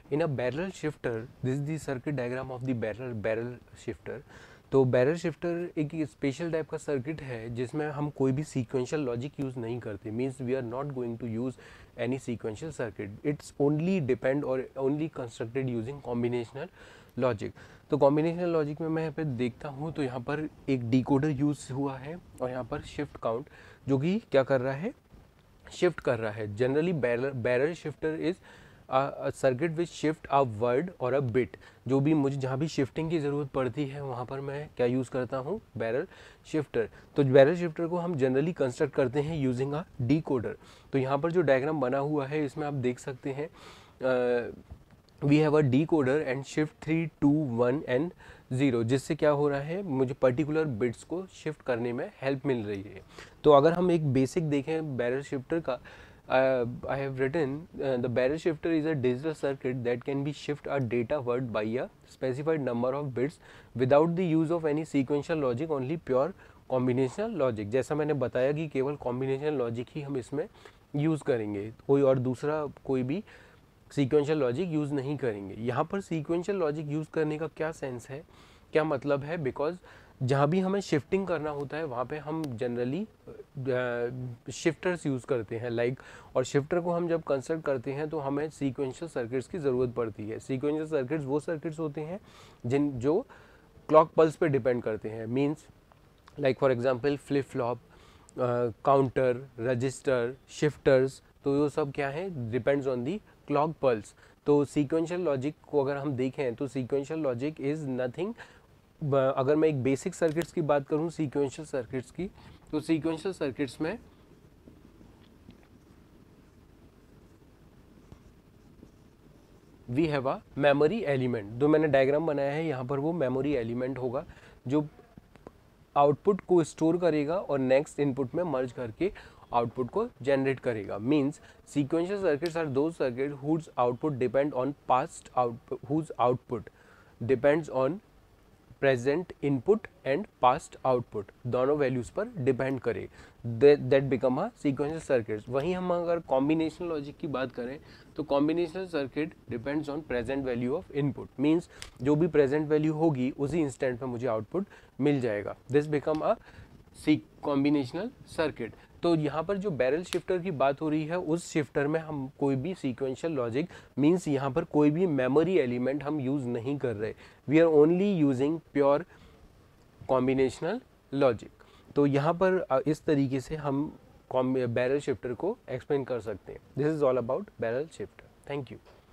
In a barrel shifter, this is the circuit diagram of the barrel shifter. तो barrel shifter एक special type का circuit है जिसमें हम कोई भी सीक्वेंशियल लॉजिक यूज़ नहीं करते, means we are not going to use any sequential circuit, it's only depend और only constructed using combinational logic. तो कॉम्बिनेशनल लॉजिक में मैं यहाँ पे देखता हूँ तो यहाँ पर एक डिकोडर यूज़ हुआ है और यहाँ पर शिफ्ट काउंट जो कि क्या कर रहा है, शिफ्ट कर रहा है। Generally barrel shifter is circuit which shift a word और अ बिट। जो भी मुझे जहाँ भी शिफ्टिंग की ज़रूरत पड़ती है वहाँ पर मैं क्या यूज़ करता हूँ, बैरल शिफ्टर। तो बैरल शिफ्टर को हम जनरली कंस्ट्रक्ट करते हैं यूजिंग अ डिकोडर। तो यहाँ पर जो डायग्राम बना हुआ है इसमें आप देख सकते हैं we have a decoder and shift 3 2 1 and 0, जिससे क्या हो रहा है, मुझे पर्टिकुलर बिट्स को शिफ्ट करने में हेल्प मिल रही है। तो अगर हम एक बेसिक देखें बैरल शिफ्टर का, I have written the barrel shifter is a digital circuit that can be shift a data word by a specified number of bits without the use of any sequential logic, only pure combinational logic। जैसा मैंने बताया कि केवल combinational logic ही हम इसमें use करेंगे, कोई और दूसरा कोई भी सीक्वेंशियल लॉजिक यूज़ नहीं करेंगे। यहाँ पर सीक्वेंशियल लॉजिक यूज़ करने का क्या सेंस है, क्या मतलब है, बिकॉज जहाँ भी हमें शिफ्टिंग करना होता है वहाँ पे हम जनरली शिफ्टर्स यूज़ करते हैं लाइक, और शिफ्टर को हम जब कंस्ट्रक्ट करते हैं तो हमें सीक्वेंशियल सर्किट्स की ज़रूरत पड़ती है। सीक्वेंशियल सर्किट्स वो सर्किट्स होते हैं जो क्लॉक पल्स पे डिपेंड करते हैं, means like for example flip flop, counter, register, shifters, तो ये सब क्या है, depends on the clock pulse. तो सीक्वेंशियल लॉजिक को अगर हम देखें तो सीक्वेंशियल लॉजिक इज़ नथिंग, अगर मैं एक बेसिक सर्किट्स की बात करूं सीक्वेंशियल सर्किट्स की, तो सीक्वेंशियल सर्किट्स में we have a memory element. जो मैंने डायग्राम बनाया है यहाँ पर वो मेमोरी एलिमेंट होगा जो आउटपुट को स्टोर करेगा और नेक्स्ट इनपुट में मर्ज करके आउटपुट को जनरेट करेगा। Means sequential circuits are those circuit whose output depend on past output, whose output depends on present input and past output, दोनों वैल्यूज पर डिपेंड करे, that become a sequential circuit. वहीं हम अगर कॉम्बिनेशनल लॉजिक की बात करें तो combinational circuit depends on present value of input, means जो भी प्रेजेंट वैल्यू होगी उसी इंस्टेंट में मुझे आउटपुट मिल जाएगा, this become a C combinational circuit. तो यहाँ पर जो बैरल शिफ्टर की बात हो रही है उस शिफ्टर में हम कोई भी सीक्वेंशियल लॉजिक, मींस यहाँ पर कोई भी मेमोरी एलिमेंट हम यूज़ नहीं कर रहे, we are only using pure combinational logic. तो यहाँ पर इस तरीके से हम बैरल शिफ्टर को एक्सप्लेन कर सकते हैं। This is all about barrel shifter. Thank you.